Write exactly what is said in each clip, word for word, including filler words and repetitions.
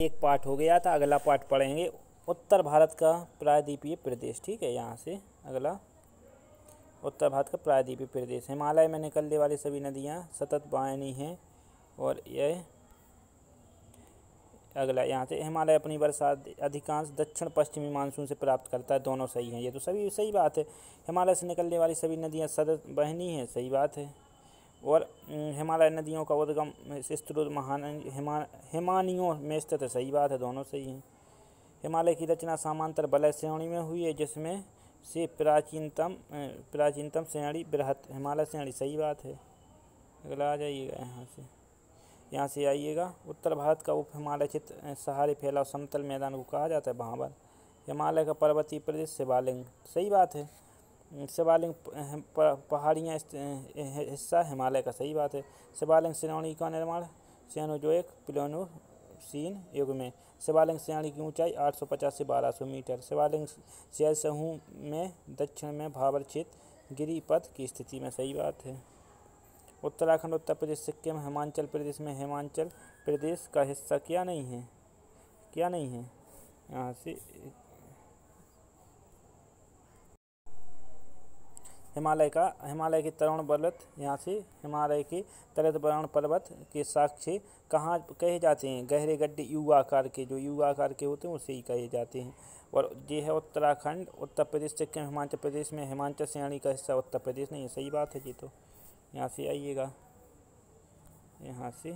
एक पार्ट हो गया था, अगला पार्ट पढ़ेंगे उत्तर भारत का प्रायद्वीपीय प्रदेश। ठीक है, यहाँ से अगला उत्तर भारत का प्रायद्वीपीय प्रदेश। हिमालय में निकलने वाली सभी नदियाँ सतत बहनी हैं और यह अगला यहाँ से हिमालय अपनी वर्षा अधिकांश दक्षिण पश्चिमी मानसून से प्राप्त करता है। दोनों सही हैं, ये तो सभी सही बात है। हिमालय से निकलने वाली सभी नदियाँ सतत बहनी हैं, सही बात है। और हिमालय नदियों का उद्गम स्रोत महान हिमा हिमानियों में स्थित है, सही बात है, दोनों सही हैं। हिमालय की रचना समांतर वलय श्रेणी में हुई है, जिसमें से प्राचीनतम प्राचीनतम श्रेणी बृहत हिमालय श्रेणी, सही बात है। अगला आ जाइएगा यहाँ से यहाँ से आइएगा। उत्तर भारत का उप हिमालय क्षेत्र सहारे फैला समतल मैदान को कहा जाता है भांवर। हिमालय का पर्वतीय प्रदेश शिवालिंग, सही बात है। शिवालिंग पहाड़ियाँ हिस्सा हिमालय का, सही बात है। शिवालिंग श्रेणी का निर्माण सेनोजोइक प्लेनोसीन युग में। शिवालिंग श्रेणी की ऊंचाई आठ सौ पचास से बारह सौ मीटर। शिवालिंग शैल समूह में दक्षिण में भावर क्षेत्र गिरिपथ की स्थिति में, सही बात है। उत्तराखंड, उत्तर प्रदेश, सिक्किम, हिमाचल प्रदेश में हिमाचल प्रदेश का हिस्सा क्या नहीं है, क्या नहीं है यहाँ से हिमालय का हिमालय के तरुण पर्वत, यहाँ से हिमालय के तरुण पर्वत के साक्ष्य कहाँ कहे जाते हैं? गहरे गड्ढे यू आकार के, जो यू आकार के होते हैं उसे ही कहे जाते हैं। और ये है उत्तराखंड, उत्तर प्रदेश, सिक्किम, हिमाचल प्रदेश में हिमाचल श्रेणी का हिस्सा उत्तर प्रदेश नहीं है, सही बात है जी। तो यहाँ से आइएगा, यहाँ से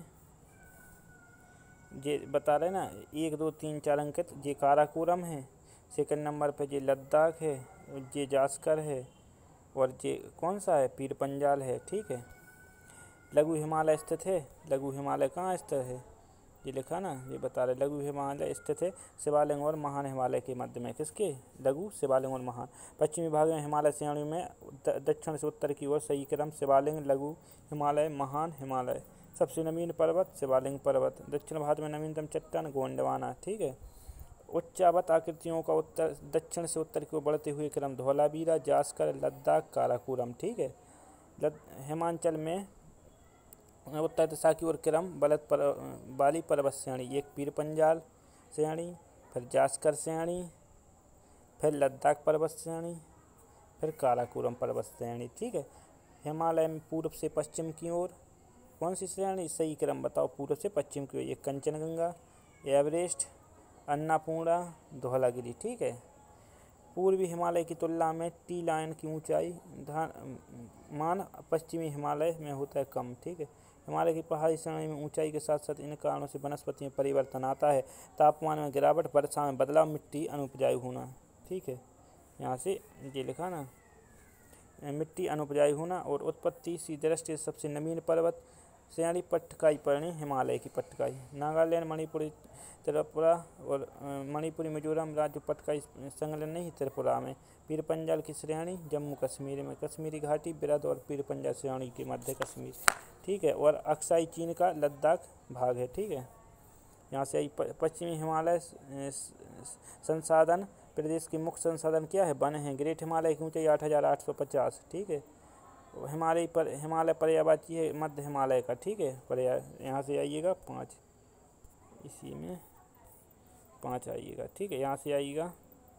ये बता रहे ना एक दो तीन चार अंकित, ये काराकोरम है, सेकंड नंबर पे ये लद्दाख है, ये जास्कर है, और ये कौन सा है? पीर पंजाल है। ठीक है, लघु हिमालय स्थित है। लघु हिमालय कहाँ स्थित है? ये लिखा ना, ये बता रहे लघु हिमालय स्थित है शिवालिंग और महान हिमालय के मध्य में। किसके? लघु, शिवालिंग और महान। पश्चिमी भाग में हिमालय श्रेणी में दक्षिण से उत्तर की ओर सही क्रम शिवालिंग, लघु हिमालय, महान हिमालय। सबसे नवीन पर्वत शिवालिंग पर्वत। दक्षिण भारत में नवीनतम चट्टान गोंडवाना। ठीक है, उच्चावत आकृतियों का उत्तर दक्षिण से उत्तर की ओर बढ़ते हुए क्रम धौलावीरा, जास्कर, लद्दाख, काराकोरम। ठीक है, हिमाचल में उत्तर दिशा की ओर क्रम बलत पर बाली पर्वत श्रेणी, एक पीर पंजाल श्रेणी, फिर जास्कर श्रेणी, फिर लद्दाख पर्वत श्रेणी, फिर काराकोरम पर्वत श्रेणी। ठीक है, हिमालय में पूर्व से पश्चिम की ओर कौन सी श्रेणी? सही क्रम बताओ, पूर्व से पश्चिम की ओर। एक कंचनगंगा, एवरेस्ट, अन्नपूर्णा, धौलागिरी। ठीक है, पूर्वी हिमालय की तुलना में टी लाइन की ऊंचाई मान पश्चिमी हिमालय में होता है कम। ठीक है, हिमालय की पहाड़ी श्रेणी में ऊंचाई के साथ साथ इन कारणों से वनस्पति में परिवर्तन आता है। तापमान में गिरावट, वर्षा में बदलाव, मिट्टी अनुपजाऊ होना। ठीक है, यहाँ से ये लिखा ना, मिट्टी अनुपजाऊ होना। और उत्पत्ति सी दृष्टि से सबसे नवीन पर्वत श्रेणी पट्टकाई पर्णी हिमालय की पट्टकाई। नागालैंड, मणिपुरी, त्रिपुरा और मणिपुरी, मिजोरम राज्य पट्टकाई संलग्न नहीं त्रिपुरा में। पीर पंजाल की श्रेणी जम्मू कश्मीर में। कश्मीरी घाटी, बिरद और पीर पंजाल श्रेणी के मध्य कश्मीर। ठीक है, और अक्साई चीन का लद्दाख भाग है। ठीक है, यहाँ से आई पश्चिमी हिमालय संसाधन प्रदेश के मुख्य संसाधन क्या है? वन है। ग्रेट हिमालय की ऊंचाई आठ हज़ार आठ सौ पचास। ठीक है, हिमालय पर हिमालय पर्यायवाची है मध्य हिमालय का। ठीक है, पर्याय यहाँ से आइएगा पाँच, इसी में पाँच आइएगा। ठीक है, यहाँ से आइएगा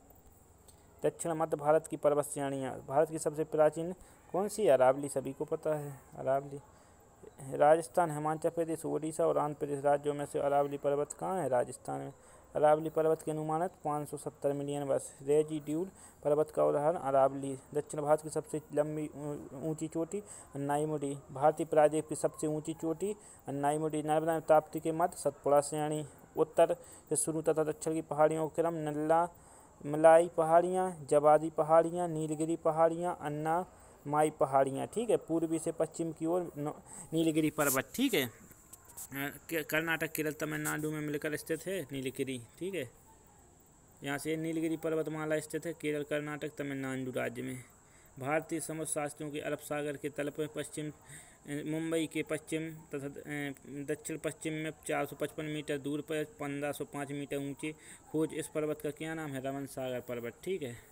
दक्षिण मध्य भारत की पर्वत श्रेणियाँ। भारत की सबसे प्राचीन कौन सी? अरावली, सभी को पता है अरावली। राजस्थान, हिमाचल प्रदेश, ओडिशा और आंध्र प्रदेश राज्यों में से अरावली पर्वत कहाँ है? राजस्थान में। अरावली पर्वत की अनुमानित पाँच सौ सत्तर मिलियन वर्ष। रेजिड्यूल पर्वत का उदाहरण अरावली। दक्षिण भारत की सबसे लंबी ऊंची चोटी अन्नाईमुडी। भारतीय प्रायद्वीप की सबसे ऊंची चोटी अन्नाईमुडी। नर्मदा में ताप्ती के मध्य सतपुड़ा श्रेणी। उत्तर से शुरू तथा दक्षिण की पहाड़ियों का क्रम नल्ला मलाई पहाड़ियाँ, जवादी पहाड़ियाँ, नीलगिरी पहाड़ियाँ, अन्ना माई पहाड़ियाँ। ठीक है, पूर्वी से पश्चिम की ओर नीलगिरी पर्वत। ठीक है, कर्नाटक, केरल, तमिलनाडु में मिलकर स्थित है नीलगिरी। ठीक है, यहाँ से नीलगिरी पर्वतमाला स्थित है केरल, कर्नाटक, तमिलनाडु राज्य में। भारतीय समुद्र शास्त्रियों के अरब सागर के तल पर पश्चिम मुंबई के पश्चिम तथा दक्षिण पश्चिम में चार सौ पचपन मीटर दूर पर पंद्रह सौ पाँच मीटर ऊंचे खोज इस पर्वत का क्या नाम है? रमन सागर पर्वत। ठीक है,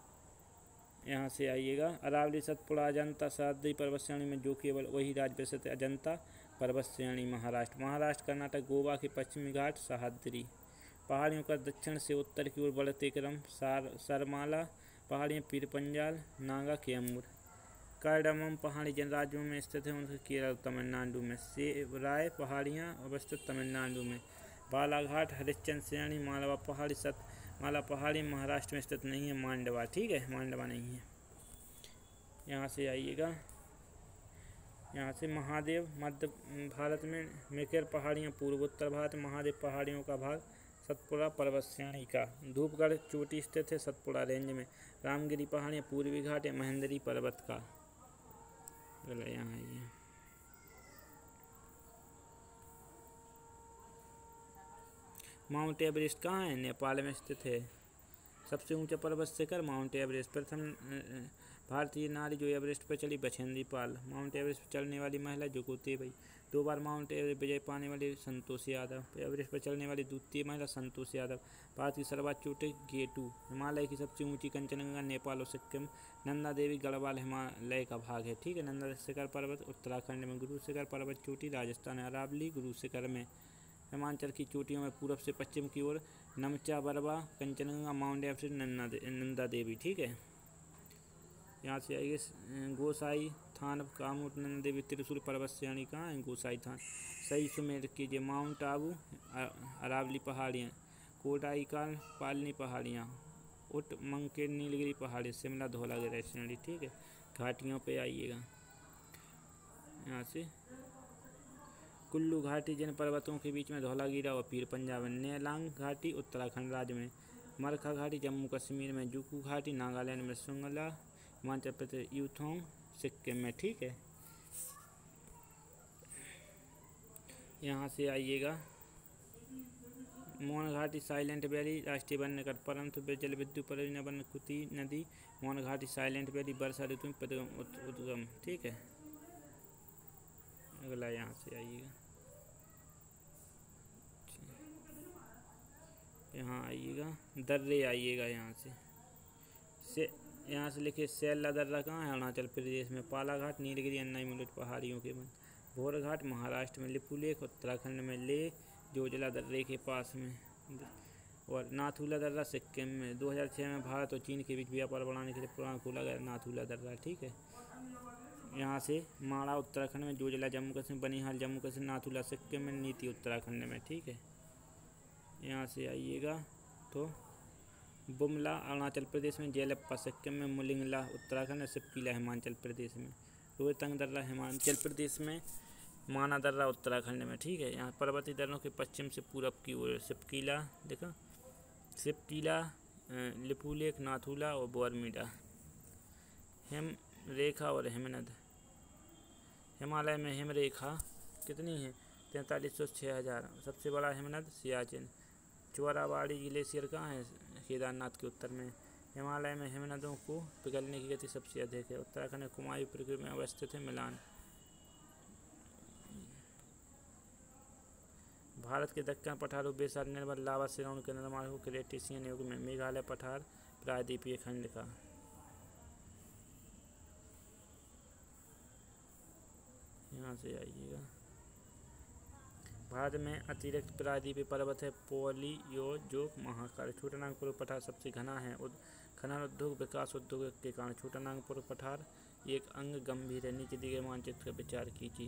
यहाँ से आइएगा अरावली, सतपुड़ा, अजंता, सह्याद्री पर्वत श्रेणी में जो केवल वही राज्य प्रसिद्ध है। अजंता पर्वत श्रेणी महाराष्ट्र। महाराष्ट्र, कर्नाटक, गोवा के पश्चिमी घाट, सह्याद्री। पहाड़ियों का दक्षिण से उत्तर की ओर बढ़ते क्रम सार सरमाला पहाड़ियाँ, पीर पंजाल, नागा, कैमूर। कार्डमम पहाड़ी जिन राज्यों में स्थित है उनके केरल, तमिलनाडु में। सेवराय पहाड़ियाँ अवस्थित तमिलनाडु में। बालाघाट, हरिश्चंद्र श्रेणी, मालवा पहाड़ी, सतमाला पहाड़ी महाराष्ट्र में स्थित नहीं है। मांडवा, ठीक है, मांडवा नहीं है। यहाँ से आइएगा, यहाँ से महादेव मध्य भारत में। मेकेर पहाड़ियाँ पूर्व उत्तर भारत। महादेव पहाड़ियों का भाग सतपुड़ा पर्वत श्रेणी का। धूपगढ़ चोटी स्थित है सतपुड़ा रेंज में। रामगिरी पहाड़ियाँ पूर्वी घाट है महेंद्री पर्वत का। यहाँ आइए, माउंट एवरेस्ट कहाँ है? नेपाल में स्थित है। सबसे ऊंचा पर्वत शिखर माउंट एवरेस्ट। प्रथम भारतीय नारी जो एवरेस्ट पर चली बछेंद्री पाल। माउंट एवरेस्ट पर चलने वाली महिला जोगोती बाई। दो बार माउंट एवरेस्ट विजय पाने वाली संतोष यादव। एवरेस्ट पर चलने वाली द्वितीय महिला संतोष यादव। भारत की सर्वोच्च चोटी गेटू। हिमालय की सबसे ऊंची कंचनजंगा नेपाल और सिक्किम। नंदा देवी गढ़वाल हिमालय का भाग है, ठीक है। नंदा शिखर पर्वत उत्तराखंड में। गुरु शिखर पर्वत चोटी राजस्थान है। अरावली गुरु शिखर में। हिमाचल की चोटियों में पूर्व से पश्चिम की ओर नमचा बरवा, कंचनजंगा, माउंट एवरेस्ट, नंदा दे, नंदा देवी, ठीक है। यहाँ से आइए, गोसाई थान कामूर, नंदा देवी, त्रिशूल पर्वत श्रेणी कहाँ है? गोसाई थान। सही सुमेर कीजिए। माउंट आबू, अरावली पहाड़ियाँ। कोडाईकाल, पालनी पहाड़ियाँ। उट मंकेर, नीलगिरी पहाड़ी, शिमला, धौलागिरी श्रेणी, ठीक है। घाटियों पे आइएगा, यहाँ से कुल्लू घाटी जिन पर्वतों के बीच में धौलागिरा और पीर पंजाब। नेलांग घाटी उत्तराखंड राज्य में। मरखा घाटी जम्मू कश्मीर में। जुकू घाटी नागालैंड में। सुंगला हिमाचल प्रदेश। यूथोंग सिक्किम में, ठीक है। यहाँ से आइएगा, मोन घाटी साइलेंट वैली राष्ट्रीय वन्य कर। परंतु जल विद्युत परिवहन कुती नदी। मोन घाटी साइलेंट वैली वर्षा ऋतु में उद्गम, ठीक है। अगला यहाँ से आइएगा, यहाँ आइएगा, दर्रे आइएगा, यहाँ से से यहाँ से लिखिए सैला दर्रा कहाँ है? अरुणाचल प्रदेश में। पालाघाट नीलगिरी अन्नाई मुलुट पहाड़ियों के में। भोरघाट महाराष्ट्र में। लिपुलेख उत्तराखंड में। ले जोजिला दर्रे के पास में। और नाथुला दर्रा सिक्किम में। दो हज़ार छः में भारत और चीन के बीच व्यापार बढ़ाने के लिए पुराना खोला गया नाथुला दर्रा, ठीक है। यहाँ से माड़ा उत्तराखंड में। जोजिला जम्मू कश्मीर। बनिहाल जम्मू कश्मीर। नाथुला सिक्किम में। नीति उत्तराखंड में, ठीक है। यहाँ से आइएगा तो बुमला अरुणाचल प्रदेश में। जेलप्पा सिक्किम में। मुलिंगला उत्तराखंड में। सिपकीला हिमाचल प्रदेश में। रोहतांग दर्रा हिमाचल प्रदेश में। माना दर्रा उत्तराखंड में, ठीक है। यहाँ पर्वतीय दर्रों के पश्चिम से पूरब की ओर सिपकीला, देखा, सिपकीला, लिपुलेख, नाथुला और बोरमीडा। हिम रेखा और हिमनद। हिमालय में हिम रेखा कितनी है? तैंतालीस सौ छः हज़ार। सबसे बड़ा हिमनद सियाचिन। चोराबाड़ी ग्लेशियर कहाँ है? केदारनाथ के उत्तर में। हिमालय में हिमनदों को पिघलने की गति सबसे अधिक है। उत्तराखंड में कुमायूं प्रकृति में अवस्थित है मिलान। भारत के दक्षिण पठार बेसार निर्भर लावा सिरोन के निर्माण हो क्रेटेशियन युग में। मेघालय पठार प्रायद्वीपीय खंड का। यहाँ से आइएगा, भारत में अतिरिक्त प्रायद्वीपीय पर्वत है पोलियोजोक, महाकाल। छोटानागपुर पठार सबसे घना है। खनन उद्योग विकास उद्योग के कारण छोटानागपुर पठार एक अंग गंभीर है। नीचे दिए गए मानचित्र का विचार कीजिए।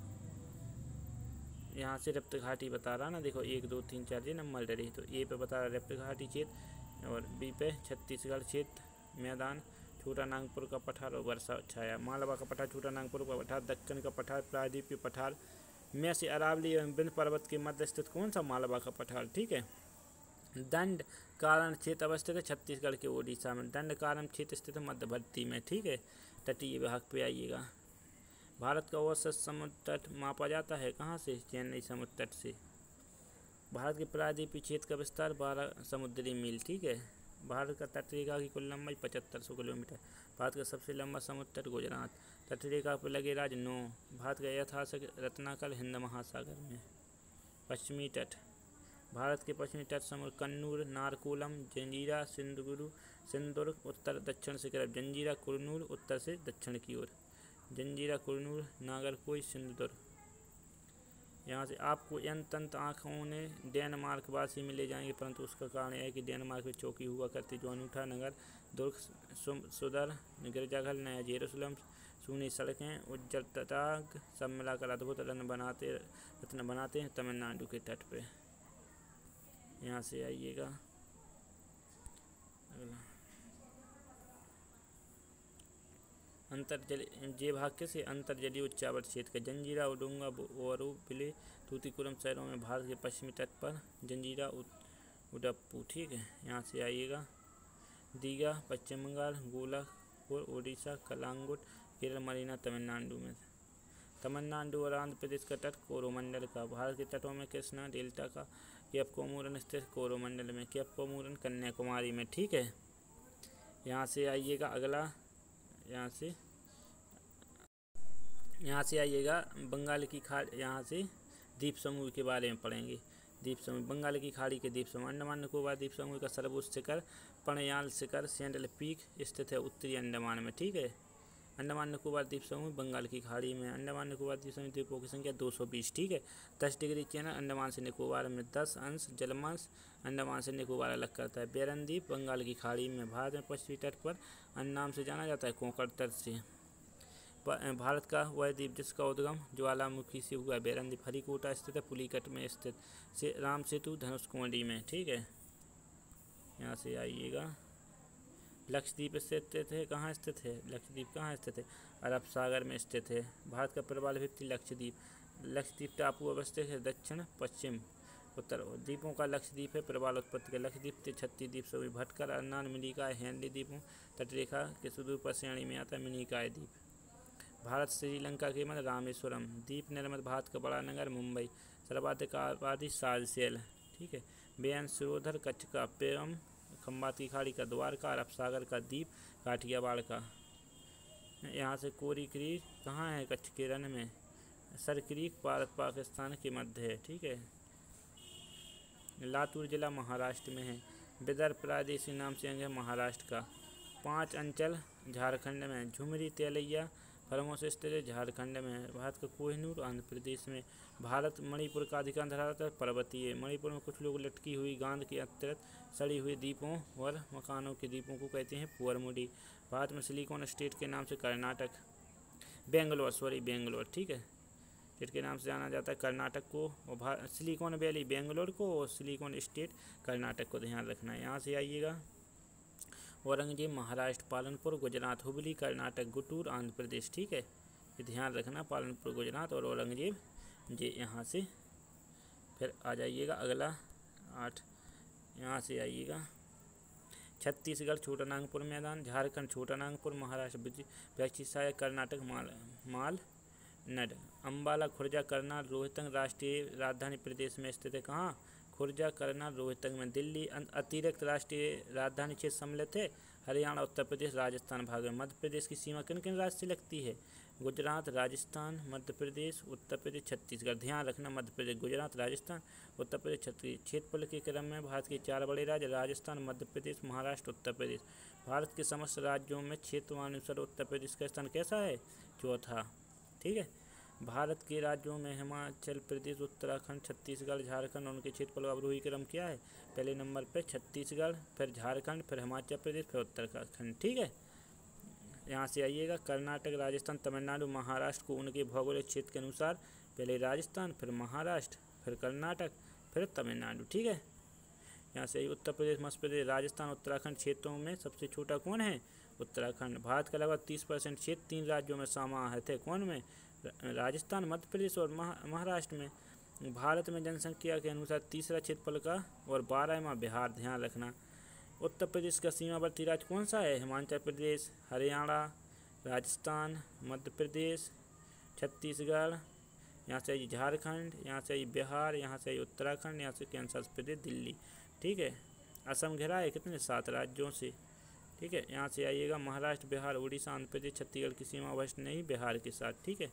यहाँ से रप्त घाटी बता रहा ना, देखो एक दो तीन चार ये नंबर डरे। तो ए पे बता रहा रप्त घाटी क्षेत्र और बी पे छत्तीसगढ़ क्षेत्र मैदान, छोटानागपुर का पठार और वर्षा छाया। मालवा का पठार, छोटानागपुर का पठार, दक्कन का पठार, प्रायद्वीपीय पठार में से अरावली एवं विंध्य पर्वत के मध्य स्थित कौन सा? मालवा का पठार, ठीक है। दंड कारण क्षेत्र अवस्थित है छत्तीसगढ़ के ओडिशा में। दंड कारण क्षेत्र स्थित है मध्यवर्ती में, ठीक है। तटीय भाग पे आइएगा। भारत का औसत समुद्र तट मापा जाता है कहाँ से? चेन्नई समुद्र तट से। भारत के प्रायद्वीपीय क्षेत्र का विस्तार बारह समुद्री मील, ठीक है। भारत का तटरेखा की कुल लंबाई पचहत्तर सौ किलोमीटर। भारत का सबसे लंबा समुद्र तट गुजरात। तटरेखा पर लगे राज्य नौ। भारत का ऐतिहासिक रत्नाकर हिंद महासागर में। पश्चिमी तट। भारत के पश्चिमी तट समुद्र कन्नूर, नारकोलम, जंजीरा, सिंधुगुरु, सिंधुदुर्ग उत्तर दक्षिण से करीब। जंजीरा, कुरनूल उत्तर से दक्षिण की ओर। जंजीरा, कुरनूल, नागरकोइल, सिंधुदुर्ग। यहाँ से आपको अत्यंत आँखों ने डेनमार्क वासी में ले जाएंगे, परंतु उसका कारण यह है कि डेनमार्क में चौकी हुआ करती जो अनूठा नगर, दुर्ग, सुंदर गिरजाघर, नया जेरूसलम, सूनी सड़कें, उज्जवल तटाक सब मिलाकर अद्भुत रत्न बनाते रत्न बनाते हैं तमिलनाडु के तट पे। यहाँ से आइएगा अगला, अंतरजली जे भाग किसे अंतरजलीय उच्चावत क्षेत्र का जंजीरा, उडुंगा, ओरुविले, तूतीकुरम शहरों में भारत के पश्चिमी तट पर जंजीरा, उडप्पू। ठीक है, यहाँ से आइएगा दीघा पश्चिम बंगाल, गोलापुर उड़ीसा, कलांगुट केरल, मरीना तमिलनाडु में। तमिलनाडु और आंध्र प्रदेश का तट कोरोमंडल का, भारत के तटों में कृष्णा डेल्टा का केप कोमोरन स्थित कोरोमंडल में, केप कोमोरन कन्याकुमारी में। ठीक है, यहाँ से आइएगा अगला, यहाँ से यहाँ से आइएगा बंगाल की खाड़ी, यहाँ से द्वीप समूह के बारे में पढ़ेंगे। द्वीप समूह, बंगाल की खाड़ी के द्वीप समूह, अंडमान निकोबार द्वीप समूह का सर्वोच्च शिखर पणयाल शिखर सेंट्रल पीक स्थित है उत्तरी अंडमान में। ठीक है, अंडमान निकोबार द्वीप समूह बंगाल की खाड़ी में, अंडमान निकोबार द्वीप समूह द्वीपों की संख्या दो सौ बीस। ठीक है, दस डिग्री चैनल अंडमान से निकोबार में, दस अंश जलमांश अंडमान से निकोबार अलग करता है। बेरन द्वीप बंगाल की खाड़ी में, भारत में पश्चिमी तट पर अन्य नाम से जाना जाता है कोंकण तट से। भारत का वह द्वीप जिसका उद्गम ज्वालामुखी से हुआ, बेरन द्वीप हरिकोटा स्थित है, पुलिकट में स्थित, से राम सेतु धनुषकोडी में। ठीक है, यहाँ से आइएगा लक्षद्वीप स्थित है, कहाँ स्थित है लक्षद्वीप, कहाँ स्थित है अरब सागर में स्थित है। भारत का प्रबल द्वीप लक्षद्वीप, लक्षद्वीप टापू अवस्थित है दक्षिण पश्चिम उत्तर द्वीपों का लक्षद्वीप है प्रबल उत्पत्ति का। लक्षद्वीप छत्तीस द्वीप सभी भटकर, अन्नान, मिनिकॉय, हेनली द्वीपों तटरेखा के सुदूर पर श्रेणी में आता है मिनिकॉय द्वीप। भारत श्रीलंका के मध्य रामेश्वरम द्वीप, निर्मल भारत का बड़ा नगर मुंबई, सर्वाधिक आबादी सालसेल। ठीक है, बेअंत सिरोधर कच्छ का, पेरम खंबात की खाड़ी का, द्वारका अरब सागर का द्वीप, काठियावाड़ का। यहाँ से कोरी क्रीक कहाँ है कच्छ के रण में, सर क्रीक भारत पाकिस्तान के मध्य है। ठीक है, लातूर जिला महाराष्ट्र में है। विदर्भ प्रादेशिक नाम से अंग है महाराष्ट्र का। पांच अंचल झारखंड में, झुमरी तेलैया फरमों से स्थित है झारखंड में है। भारत का कोहिनूर आंध्र प्रदेश में। भारत मणिपुर का अधिकांश धरातल पर्वतीय है। मणिपुर में कुछ लोग लटकी हुई गांध के अतिरिक्त सड़ी हुई द्वीपों और मकानों के द्वीपों को कहते हैं पुअरमुडी। भारत में सिलिकॉन स्टेट के नाम से कर्नाटक, बेंगलोर सॉरी बेंगलोर ठीक है स्टेट के नाम से जाना जाता है कर्नाटक को, और सिलिकॉन वैली बेंगलोर को और सिलिकॉन स्टेट कर्नाटक को ध्यान रखना है। यहाँ से आइएगा औरंगजेब महाराष्ट्र, पालनपुर गुजरात, हुबली कर्नाटक, गुटूर आंध्र प्रदेश। ठीक है, ये ध्यान रखना पालनपुर गुजरात और औरंगजेब जी। यहाँ से फिर आ जाइएगा अगला आठ, यहाँ से आइएगा छत्तीसगढ़ छोटा नागपुर मैदान, झारखंड छोटा नागपुर, महाराष्ट्र बृहस्पति, कर्नाटक माल माल नड, अम्बाला खुर्जा करनाल रोहतक राष्ट्रीय राजधानी प्रदेश में स्थित है। कहाँ? खुर्जा करनाल रोहतक में। दिल्ली अतिरिक्त राष्ट्रीय राजधानी क्षेत्र सम्मिलित है। हरियाणा उत्तर प्रदेश राजस्थान भाग में। मध्य प्रदेश की सीमा किन किन राज्य से लगती है? गुजरात, राजस्थान, मध्य प्रदेश, उत्तर प्रदेश, छत्तीसगढ़। ध्यान रखना मध्य प्रदेश, गुजरात, राजस्थान, उत्तर प्रदेश, छत्तीसगढ़। क्षेत्रफल के क्रम में भारत के चार बड़े राज्य राजस्थान, मध्य प्रदेश, महाराष्ट्र, उत्तर प्रदेश। भारत के समस्त राज्यों में क्षेत्रवानुसार उत्तर प्रदेश का स्थान कैसा है? चौथा। ठीक है, भारत के राज्यों में हिमाचल प्रदेश, उत्तराखंड, छत्तीसगढ़, झारखंड, उनके क्षेत्रफल अवरोही क्रम क्या है? पहले नंबर पे छत्तीसगढ़, फिर झारखंड, फिर हिमाचल प्रदेश, फिर उत्तराखंड। ठीक है, यहाँ से आइएगा कर्नाटक, राजस्थान, तमिलनाडु, महाराष्ट्र को उनके भौगोलिक क्षेत्र के अनुसार पहले राजस्थान, फिर महाराष्ट्र, फिर कर्नाटक, फिर तमिलनाडु। ठीक है, यहाँ से उत्तर प्रदेश, मध्य प्रदेश, राजस्थान, उत्तराखंड क्षेत्रों में सबसे छोटा कौन है? उत्तराखंड। भारत का लगभग तीस परसेंट क्षेत्र तीन राज्यों में समाहित है। कौन में? राजस्थान, मध्य प्रदेश और महाराष्ट्र में। भारत में जनसंख्या के अनुसार तीसरा क्षेत्रफल का और बारहवां बिहार। ध्यान रखना। उत्तर प्रदेश का सीमावर्ती राज्य कौन सा है? हिमाचल प्रदेश, हरियाणा, राजस्थान, मध्य प्रदेश, छत्तीसगढ़, यहाँ से आई झारखंड, यहाँ से आई बिहार, यहाँ से आई उत्तराखंड, यहाँ से कैंसर प्रदेश, दिल्ली। ठीक है, असम घिरा है कितने? सात राज्यों से। ठीक है, यहाँ से आइएगा महाराष्ट्र, बिहार, उड़ीसा, आंध्र प्रदेश, छत्तीसगढ़ की सीमा वेस्ट नहीं बिहार के साथ। ठीक है,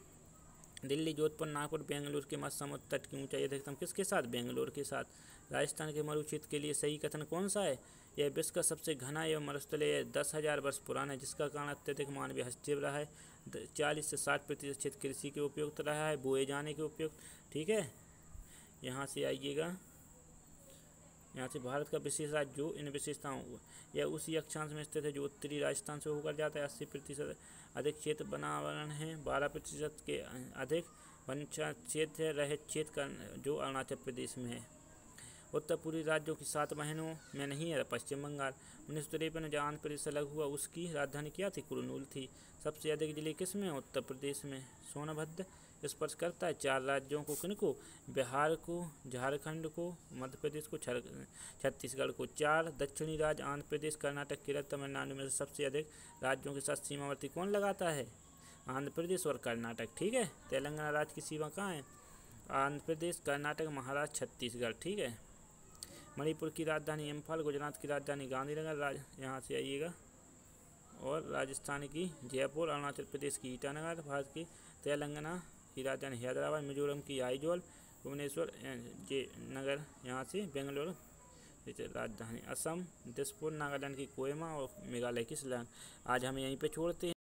दिल्ली, जोधपुर, नागपुर, बेंगलुरु के मध्य समुद्र तट की ऊंचाई अधिकतम किसके साथ? बेंगलुरु के साथ। राजस्थान के मरुक्षेत्र के लिए सही कथन कौन सा है? यह विश्व का सबसे घना एवं मरुस्थलीय दस हजार वर्ष पुराना है, जिसका कारण अत्यधिक मानवीय हस्तक्षेप रहा है। चालीस से साठ प्रतिशत क्षेत्र कृषि के उपयुक्त रहा है, बोए जाने के उपयुक्त। ठीक है, यहाँ से आइएगा, यहाँ से भारत का विशेष राज्य जो इन विशेषताओं यह उसी अक्षांश में स्थित है जो उत्तरी राजस्थान से होकर जाता है। अस्सी प्रतिशत अधिक क्षेत्र वनावरण है, बारह प्रतिशत के अधिक वन क्षेत्र रहित क्षेत्र का जो अरुणाचल प्रदेश में है। उत्तर पूर्वी राज्यों की सात बहनों में नहीं है पश्चिम बंगाल। उन्नीस सौ तिरपन में जहाँ आंध्र प्रदेश अलग हुआ उसकी राजधानी क्या थी? कुरनूल थी। सबसे अधिक जिले किस में? उत्तर प्रदेश में। सोनभद्र स्पर्श करता है चार राज्यों को, किनको? बिहार को, झारखंड को, मध्य प्रदेश को, छत्तीसगढ़ को। चार दक्षिणी राज्य आंध्र प्रदेश, कर्नाटक, केरल, तमिलनाडु में से सबसे अधिक राज्यों के साथ सीमावर्ती कौन लगाता है? आंध्र प्रदेश और कर्नाटक। ठीक है, तेलंगाना राज्य की सीमा कहाँ है? आंध्र प्रदेश, कर्नाटक, महाराष्ट्र, छत्तीसगढ़। ठीक है, मणिपुर की राजधानी इम्फाल, गुजरात की राजधानी गांधीनगर, राज यहाँ से आइएगा, और राजस्थान की जयपुर, अरुणाचल प्रदेश की ईटानगर, भारत की तेलंगाना की राजधानी हैदराबाद, मिजोरम की आइजोल, भुवनेश्वर जे नगर, यहाँ से बेंगलुरु राजधानी, असम दिसपुर, नागालैंड की कोहिमा और मेघालय की शिलांग। आज हम यहीं पे छोड़ते हैं।